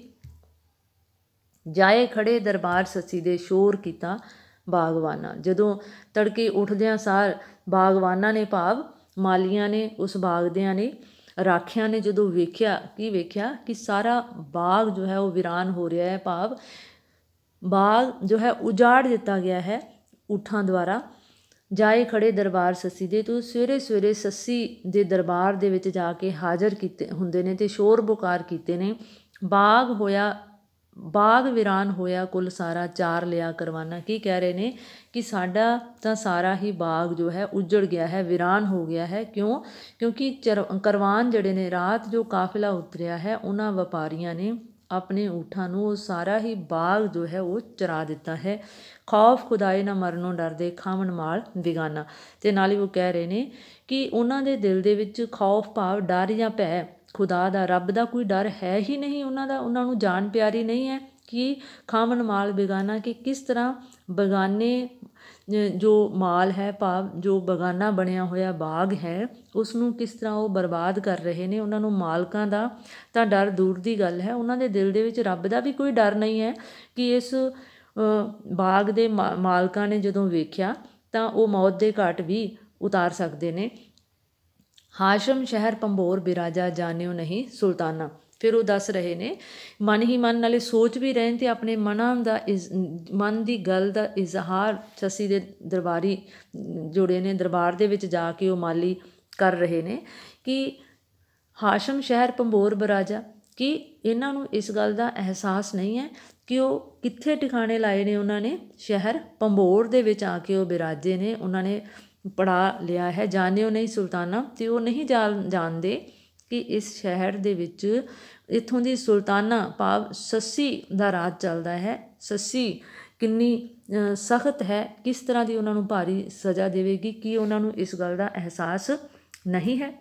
ਜਾਏ ਖੜੇ ਦਰਬਾਰ ਸੱਸੀ ਦੇ ਸ਼ੋਰ ਕੀਤਾ ਬਾਗਵਾਨਾਂ। ਜਦੋਂ ਤੜਕੇ ਉੱਠਦਿਆਂ ਸਾਰ ਬਾਗਵਾਨਾਂ ਨੇ ਭਾਵ ਮਾਲੀਆਂ ਨੇ, ਉਸ ਬਾਗ ਦਿਆਂ ਨੇ, ਰਾਖਿਆਂ ਨੇ ਜਦੋਂ ਵੇਖਿਆ, ਕੀ ਵੇਖਿਆ ਕਿ ਸਾਰਾ ਬਾਗ ਜੋ ਹੈ ਉਹ ਵੀਰਾਨ ਹੋ ਰਿਹਾ ਹੈ, ਭਾਵ ਬਾਗ ਜੋ ਹੈ ਉਜਾੜ ਦਿੱਤਾ ਗਿਆ ਹੈ ਊਠਾਂ ਦੁਆਰਾ। ਜਾਏ ਖੜੇ ਦਰਬਾਰ ਸੱਸੀ ਦੇ, ਤੋਂ ਸਵੇਰੇ ਸਵੇਰੇ ਸੱਸੀ ਦੇ ਦਰਬਾਰ ਦੇ ਵਿੱਚ ਜਾ ਕੇ ਹਾਜ਼ਰ ਕੀਤੇ ਹੁੰਦੇ ਨੇ ਅਤੇ ਸ਼ੋਰ ਪੁਕਾਰ ਕੀਤੇ ਨੇ। ਬਾਗ ਹੋਇਆ ਬਾਗ ਵੀਰਾਨ ਹੋਇਆ ਕੁੱਲ ਸਾਰਾ, ਚਾਰ ਲਿਆ ਕਰਵਾਨਾ। ਕੀ ਕਹਿ ਰਹੇ ਨੇ ਕਿ ਸਾਡਾ ਤਾਂ ਸਾਰਾ ਹੀ ਬਾਗ ਜੋ ਹੈ ਉੱਜੜ ਗਿਆ ਹੈ, ਵੀਰਾਨ ਹੋ ਗਿਆ ਹੈ। ਕਿਉਂ? ਕਿਉਂਕਿ ਚਰ ਕਰਵਾਨ ਜਿਹੜੇ ਨੇ, ਰਾਤ ਜੋ ਕਾਫਿਲਾ ਉਤਰਿਆ ਹੈ, ਉਹਨਾਂ ਵਪਾਰੀਆਂ ਨੇ ਆਪਣੇ ਊਠਾਂ ਨੂੰ ਉਹ ਸਾਰਾ ਹੀ ਬਾਗ ਜੋ ਹੈ ਉਹ ਚਰਾ ਦਿੱਤਾ ਹੈ। ਖੌਫ ਖੁਦਾਏ ਨਾ ਮਰਨੋਂ ਡਰਦੇ, ਖਾਵਣ ਮਾਲ ਬਿਗਾਨਾ। ਅਤੇ ਨਾਲ ਹੀ ਉਹ ਕਹਿ ਰਹੇ ਨੇ ਕਿ ਉਹਨਾਂ ਦੇ ਦਿਲ ਦੇ ਵਿੱਚ ਖੌਫ ਭਾਵ ਡਰ ਜਾਂ ਭੈ, ਖੁਦਾ ਦਾ, ਰੱਬ ਦਾ ਕੋਈ ਡਰ ਹੈ ਹੀ ਨਹੀਂ ਉਹਨਾਂ ਦਾ, ਉਹਨਾਂ ਨੂੰ ਜਾਨ ਪਿਆਰੀ ਨਹੀਂ ਹੈ। ਕਿ ਖਾਵਣ ਮਾਲ ਬੇਗਾਨਾ, ਕਿ ਕਿਸ ਤਰ੍ਹਾਂ ਬੇਗਾਨੇ ਜੋ ਮਾਲ ਹੈ, ਭਾਵ ਜੋ ਬੇਗਾਨਾ ਬਣਿਆ ਹੋਇਆ ਬਾਗ ਹੈ, ਉਸ ਨੂੰ ਕਿਸ ਤਰ੍ਹਾਂ ਉਹ ਬਰਬਾਦ ਕਰ ਰਹੇ ਨੇ। ਉਹਨਾਂ ਨੂੰ ਮਾਲਕਾਂ ਦਾ ਤਾਂ ਡਰ ਦੂਰ ਦੀ ਗੱਲ ਹੈ, ਉਹਨਾਂ ਦੇ ਦਿਲ ਦੇ ਵਿੱਚ ਰੱਬ ਦਾ ਵੀ ਕੋਈ ਡਰ ਨਹੀਂ ਹੈ ਕਿ ਇਸ ਬਾਗ ਦੇ ਮਾ ਮਾਲਕਾਂ ਨੇ ਜਦੋਂ ਵੇਖਿਆ ਤਾਂ ਉਹ ਮੌਤ ਦੇ ਘਾਟ ਵੀ ਉਤਾਰ ਸਕਦੇ ਨੇ। ਹਾਸ਼ਮ ਸ਼ਹਿਰ ਭੰਬੋਰ ਬਿਰਾਜਾ, ਜਾਣਿਓ ਨਹੀਂ ਸੁਲਤਾਨਾ। ਫਿਰ ਉਹ ਦੱਸ ਰਹੇ ਨੇ, ਮਨ ਹੀ ਮਨ ਨਾਲੇ ਸੋਚ ਵੀ ਰਹੇ ਅਤੇ ਆਪਣੇ ਮਨਾਂ ਦਾ ਇਸ ਮਨ ਦੀ ਗੱਲ ਦਾ ਇਜ਼ਹਾਰ ਸੱਸੀ ਦੇ ਦਰਬਾਰੀ ਜੁੜੇ ਨੇ, ਦਰਬਾਰ ਦੇ ਵਿੱਚ ਜਾ ਕੇ ਉਹ ਮਾਲੀ ਕਰ ਰਹੇ ਨੇ ਕਿ ਹਾਸ਼ਮ ਸ਼ਹਿਰ ਭੰਬੋਰ ਬਿਰਾਜਾ, ਕਿ ਇਹਨਾਂ ਨੂੰ ਇਸ ਗੱਲ ਦਾ ਅਹਿਸਾਸ ਨਹੀਂ ਹੈ ਕਿ ਉਹ ਕਿੱਥੇ ਟਿਕਾਣੇ ਲਾਏ ਨੇ। ਉਹਨਾਂ ਨੇ ਸ਼ਹਿਰ ਭੰਬੋਰ ਦੇ ਵਿੱਚ ਆ ਕੇ ਉਹ ਬਿਰਾਜੇ ਨੇ, ਉਹਨਾਂ ਨੇ ਪੜਾ ਲਿਆ ਹੈ। ਜਾਣਿਓ ਨਹੀਂ ਸੁਲਤਾਨਾ, ਅਤੇ ਉਹ ਨਹੀਂ ਜਾਣ ਜਾਣਦੇ ਕਿ ਇਸ ਸ਼ਹਿਰ ਦੇ ਵਿੱਚ ਇੱਥੋਂ ਦੀ ਸੁਲਤਾਨਾ ਭਾਵ ਸੱਸੀ ਦਾ ਰਾਜ ਚੱਲਦਾ ਹੈ। ਸੱਸੀ ਕਿੰਨੀ ਸਖਤ ਹੈ, ਕਿਸ ਤਰ੍ਹਾਂ ਦੀ ਉਹਨਾਂ ਨੂੰ ਭਾਰੀ ਸਜ਼ਾ ਦੇਵੇਗੀ, ਕਿ ਉਹਨਾਂ ਨੂੰ ਇਸ ਗੱਲ ਦਾ ਅਹਿਸਾਸ ਨਹੀਂ ਹੈ।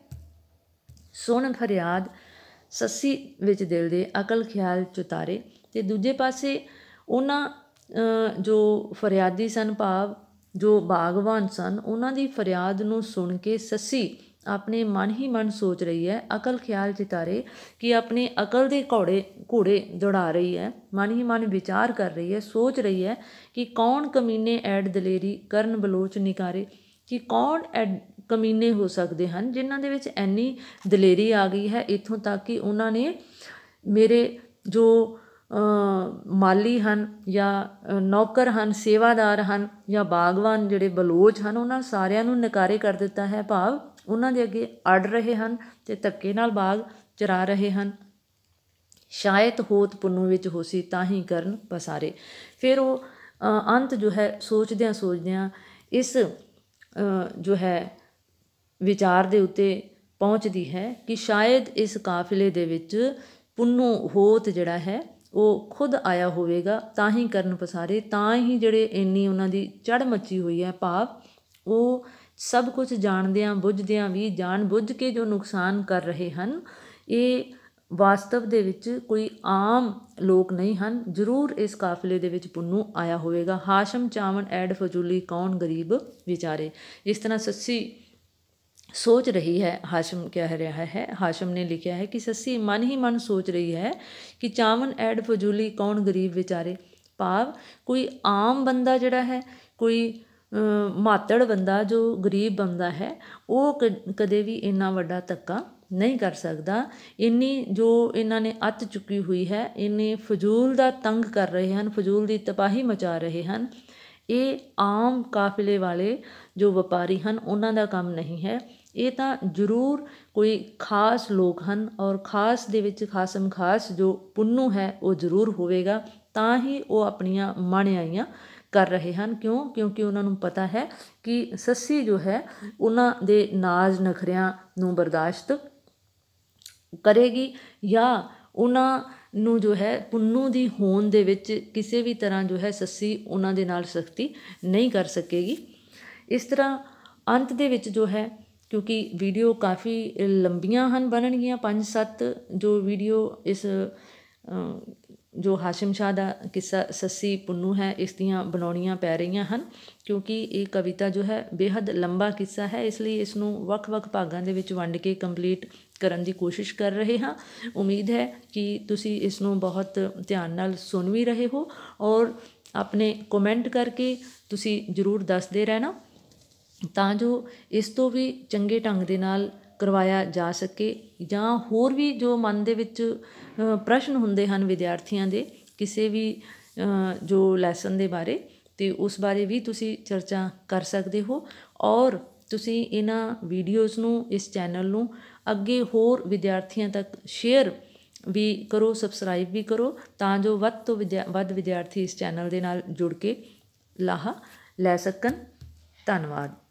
ਸੁਣ ਫਰਿਆਦ ਸੱਸੀ ਵਿੱਚ ਦਿਲ ਦੇ, ਅਕਲ ਖਿਆਲ ਚੁਤਾਰੇ। ਅਤੇ ਦੂਜੇ ਪਾਸੇ ਉਹਨਾਂ ਜੋ ਫਰਿਆਦੀ ਸਨ, ਭਾਵ ਜੋ ਬਾਗਵਾਨ ਸਨ, ਉਹਨਾਂ ਦੀ ਫਰਿਆਦ ਨੂੰ ਸੁਣ ਕੇ ਸੱਸੀ ਆਪਣੇ ਮਨ ਹੀ ਮਨ ਸੋਚ ਰਹੀ ਹੈ, ਅਕਲ ਖਿਆਲ ਚਿਤਾਰੇ, ਕਿ ਆਪਣੇ ਅਕਲ ਦੇ ਘੋੜੇ ਘੋੜੇ ਦੌੜਾ ਰਹੀ ਹੈ, ਮਨ ਹੀ ਮਨ ਵਿਚਾਰ ਕਰ ਰਹੀ ਹੈ, ਸੋਚ ਰਹੀ ਹੈ ਕਿ ਕੌਣ ਕਮੀਨੇ ਐਡ ਦਲੇਰੀ ਕਰਨ ਬਲੋਚ ਨਿਕਾਰੇ, ਕਿ ਕੌਣ ਐਡ ਕਮੀਨੇ ਹੋ ਸਕਦੇ ਹਨ ਜਿਨ੍ਹਾਂ ਦੇ ਵਿੱਚ ਇੰਨੀ ਦਲੇਰੀ ਆ ਗਈ ਹੈ, ਇੱਥੋਂ ਤੱਕ ਕਿ ਉਹਨਾਂ ਨੇ ਮੇਰੇ ਜੋ ਮਾਲੀ ਹਨ ਜਾਂ ਨੌਕਰ ਹਨ, ਸੇਵਾਦਾਰ ਹਨ ਜਾਂ ਬਾਗਵਾਨ ਜਿਹੜੇ ਬਲੋਚ ਹਨ, ਉਹਨਾਂ ਸਾਰਿਆਂ ਨੂੰ ਨਕਾਰੇ ਕਰ ਦਿੱਤਾ ਹੈ, ਭਾਵ ਉਹਨਾਂ ਦੇ ਅੱਗੇ ਅੜ ਰਹੇ ਹਨ ਅਤੇ ਧੱਕੇ ਨਾਲ ਬਾਗ ਚਰਾ ਰਹੇ ਹਨ। ਸ਼ਾਇਦ ਹੋਤ ਪੁੰਨੂ ਵਿੱਚ ਹੋਸੀ, ਤਾਂ ਹੀ ਕਰਨ ਪਸਾਰੇ। ਫਿਰ ਉਹ ਅੰਤ ਜੋ ਹੈ ਸੋਚਦਿਆਂ ਸੋਚਦਿਆਂ ਇਸ ਜੋ ਹੈ ਵਿਚਾਰ ਦੇ ਉੱਤੇ ਪਹੁੰਚਦੀ ਹੈ ਕਿ ਸ਼ਾਇਦ ਇਸ ਕਾਫਿਲੇ ਦੇ ਵਿੱਚ ਪੁੰਨੂ ਹੋਤ ਜਿਹੜਾ ਹੈ ਉਹ ਖੁਦ ਆਇਆ ਹੋਵੇਗਾ, ਤਾਂ ਹੀ ਕਰਨ ਪਸਾਰੇ, ਤਾਂ ਹੀ ਜਿਹੜੇ ਇੰਨੀ ਉਹਨਾਂ ਦੀ ਚੜ੍ਹ ਮੱਚੀ ਹੋਈ ਹੈ, ਭਾਵ ਉਹ ਸਭ ਕੁਝ ਜਾਣਦਿਆਂ ਬੁੱਝਦਿਆਂ ਵੀ ਜਾਣ ਬੁੱਝ ਕੇ ਜੋ ਨੁਕਸਾਨ ਕਰ ਰਹੇ ਹਨ, ਇਹ ਵਾਸਤਵ ਦੇ ਵਿੱਚ ਕੋਈ ਆਮ ਲੋਕ ਨਹੀਂ ਹਨ। ਜ਼ਰੂਰ ਇਸ ਕਾਫਲੇ ਦੇ ਵਿੱਚ ਪੁੰਨੂ ਆਇਆ ਹੋਵੇਗਾ। ਹਾਸ਼ਮ ਚਾਵਣ ਐਡ ਫਜ਼ੂਲੀ, ਕੌਣ ਗਰੀਬ ਵਿਚਾਰੇ। ਇਸ ਤਰ੍ਹਾਂ ਸੱਸੀ ਸੋਚ ਰਹੀ ਹੈ, ਹਾਸ਼ਮ ਕਹਿ ਰਿਹਾ ਹੈ, ਹਾਸ਼ਮ ਨੇ ਲਿਖਿਆ ਹੈ ਕਿ ਸੱਸੀ ਮਨ ਹੀ ਮਨ ਸੋਚ ਰਹੀ ਹੈ ਕਿ ਚਾਵਣ ਐਡ ਫਜ਼ੂਲੀ, ਕੌਣ ਗਰੀਬ ਵਿਚਾਰੇ, ਭਾਵ ਕੋਈ ਆਮ ਬੰਦਾ ਜਿਹੜਾ ਹੈ, ਕੋਈ ਮਾਤੜ ਬੰਦਾ ਜੋ ਗਰੀਬ ਬੰਦਾ ਹੈ, ਉਹ ਕ ਕਦੇ ਵੀ ਇੰਨਾ ਵੱਡਾ ਧੱਕਾ ਨਹੀਂ ਕਰ ਸਕਦਾ। ਇੰਨੀ ਜੋ ਇਹਨਾਂ ਨੇ ਅੱਤ ਚੁੱਕੀ ਹੋਈ ਹੈ, ਇੰਨੇ ਫਜ਼ੂਲ ਦਾ ਤੰਗ ਕਰ ਰਹੇ ਹਨ, ਫਜ਼ੂਲ ਦੀ ਤਬਾਹੀ ਮਚਾ ਰਹੇ ਹਨ, ਇਹ ਆਮ ਕਾਫਿਲੇ ਵਾਲੇ ਜੋ ਵਪਾਰੀ ਹਨ ਉਹਨਾਂ ਦਾ ਕੰਮ ਨਹੀਂ ਹੈ। ਇਹ ਤਾਂ ਜ਼ਰੂਰ ਕੋਈ ਖਾਸ ਲੋਕ ਹਨ, ਔਰ ਖਾਸ ਦੇ ਵਿੱਚ ਖਾਸਮ ਖਾਸ ਜੋ ਪੁੰਨੂ ਹੈ ਉਹ ਜ਼ਰੂਰ ਹੋਵੇਗਾ, ਤਾਂ ਹੀ ਉਹ ਆਪਣੀਆਂ ਮਾਣਿਆਈਆਂ ਕਰ ਰਹੇ ਹਨ। ਕਿਉਂ? ਕਿਉਂਕਿ ਉਹਨਾਂ ਨੂੰ ਪਤਾ ਹੈ ਕਿ ਸੱਸੀ ਜੋ ਹੈ ਉਹਨਾਂ ਦੇ ਨਾਜ਼ ਨਖਰਿਆਂ ਨੂੰ ਬਰਦਾਸ਼ਤ ਕਰੇਗੀ, ਜਾਂ ਉਹਨਾਂ ਨੂੰ ਜੋ ਹੈ ਪੁੰਨੂ ਦੀ ਹੋਂਦ ਦੇ ਵਿੱਚ ਕਿਸੇ ਵੀ ਤਰ੍ਹਾਂ ਜੋ ਹੈ ਸੱਸੀ ਉਹਨਾਂ ਦੇ ਨਾਲ ਸਖਤੀ ਨਹੀਂ ਕਰ ਸਕੇਗੀ। ਇਸ ਤਰ੍ਹਾਂ ਅੰਤ ਦੇ ਵਿੱਚ ਜੋ ਹੈ, ਕਿਉਂਕਿ ਵੀਡੀਓ ਕਾਫੀ ਲੰਬੀਆਂ ਹਨ, ਬਣਨਗੀਆਂ ਪੰਜ ਸੱਤ ਜੋ ਵੀਡੀਓ ਇਸ ਜੋ ਹਾਸ਼ਮ ਸ਼ਾਹ ਦਾ ਕਿੱਸਾ ਸੱਸੀ ਪੁੰਨੂ ਹੈ ਇਸ ਦੀਆਂ ਬਣਾਉਣੀਆਂ ਪੈ ਰਹੀਆਂ ਹਨ, ਕਿਉਂਕਿ ਇਹ ਕਵਿਤਾ ਜੋ ਹੈ ਬੇਹੱਦ ਲੰਬਾ ਕਿੱਸਾ ਹੈ। ਇਸ ਲਈ ਇਸ ਨੂੰ ਵੱਖ ਵੱਖ ਭਾਗਾਂ ਦੇ ਵਿੱਚ ਵੰਡ ਕੇ ਕੰਪਲੀਟ ਕਰਨ ਦੀ ਕੋਸ਼ਿਸ਼ ਕਰ ਰਹੇ ਹਾਂ। ਉਮੀਦ ਹੈ ਕਿ ਤੁਸੀਂ ਇਸ ਨੂੰ ਬਹੁਤ ਧਿਆਨ ਨਾਲ ਸੁਣ ਵੀ ਰਹੇ ਹੋ, ਔਰ ਆਪਣੇ ਕਮੈਂਟ ਕਰਕੇ ਤੁਸੀਂ ਜ਼ਰੂਰ ਦੱਸਦੇ ਰਹਿਣਾ, ਤਾਂ ਜੋ ਇਸ ਤੋਂ ਵੀ ਚੰਗੇ ਢੰਗ ਦੇ ਨਾਲ ਕਰਵਾਇਆ ਜਾ ਸਕੇ, ਜਾਂ ਹੋਰ ਵੀ ਜੋ ਮਨ ਦੇ ਵਿੱਚ ਪ੍ਰਸ਼ਨ ਹੁੰਦੇ ਹਨ ਵਿਦਿਆਰਥੀਆਂ ਦੇ ਕਿਸੇ ਵੀ ਜੋ ਲੈਸਨ ਦੇ ਬਾਰੇ, ਅਤੇ ਉਸ ਬਾਰੇ ਵੀ ਤੁਸੀਂ ਚਰਚਾ ਕਰ ਸਕਦੇ ਹੋ। ਔਰ ਤੁਸੀਂ ਇਹਨਾਂ ਵੀਡੀਓਜ਼ ਨੂੰ, ਇਸ ਚੈਨਲ ਨੂੰ ਅੱਗੇ ਹੋਰ ਵਿਦਿਆਰਥੀਆਂ ਤੱਕ ਸ਼ੇਅਰ ਵੀ ਕਰੋ, ਸਬਸਕ੍ਰਾਈਬ ਵੀ ਕਰੋ, ਤਾਂ ਜੋ ਵੱਧ ਤੋਂ ਵਿਦਿਆ ਵੱਧ ਵਿਦਿਆਰਥੀ ਇਸ ਚੈਨਲ ਦੇ ਨਾਲ ਜੁੜ ਕੇ ਲਾਹਾ ਲੈ ਸਕਣ। ਧੰਨਵਾਦ।